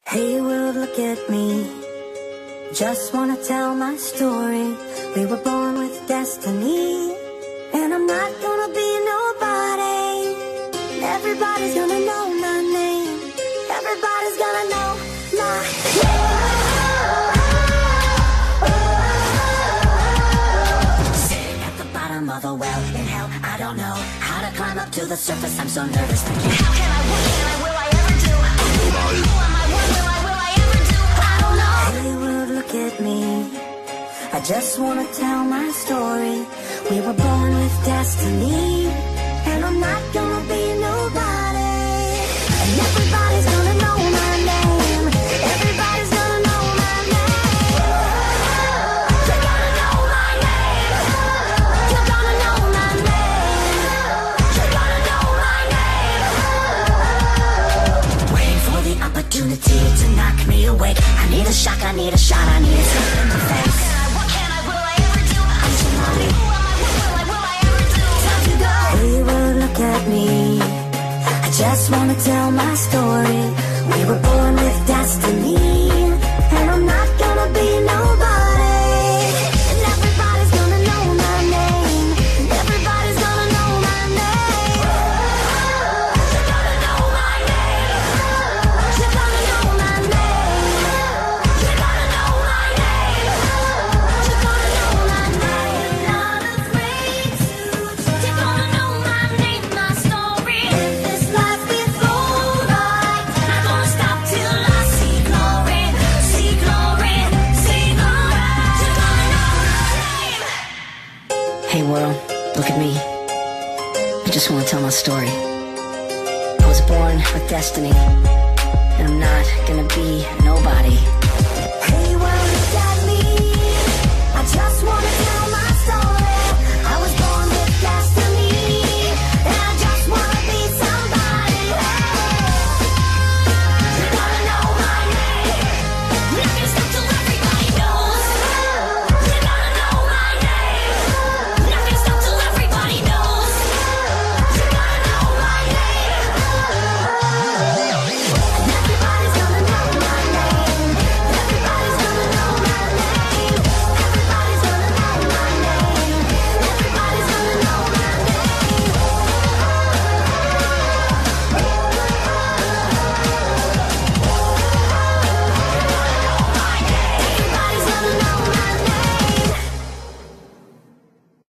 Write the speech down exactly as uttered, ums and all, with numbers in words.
Hey world, look at me. Just wanna tell my story. We were born with destiny, and I'm not gonna be nobody. Everybody's gonna know my name. Everybody's gonna know my name. Sitting at the bottom of a well in hell, I don't know how to climb up to the surface. I'm so nervous. Thinking, how can I, what can I, will I ever do? Who am I, what will I, will I ever do? I don't know. Hey world, look at me. I just wanna tell my story. We were born with destiny, and I'm not gonna be nobody. And everybody's gonna know my name. Everybody's gonna know my name. You're gonna know my name. You're gonna know my name. You're gonna know my name. Waiting for the opportunity to knock me awake. I need a shock, I need a shot, I need a slap in the face. Hey world, look at me. I just wanna tell my story. We were born with destiny, and I'm not gonna be nobody. And everybody's gonna know my name. And everybody's gonna know my name. You're gonna know my name. You're gonna know my name. You're gonna know my name. You're gonna know my name. Not afraid to. You're gonna know my name, my story. If this life gets old, I'm not gonna stop till I see glory, see glory, see glory. You're gonna know my name. Hey world, look at me. I just wanna tell my story. I was born with destiny.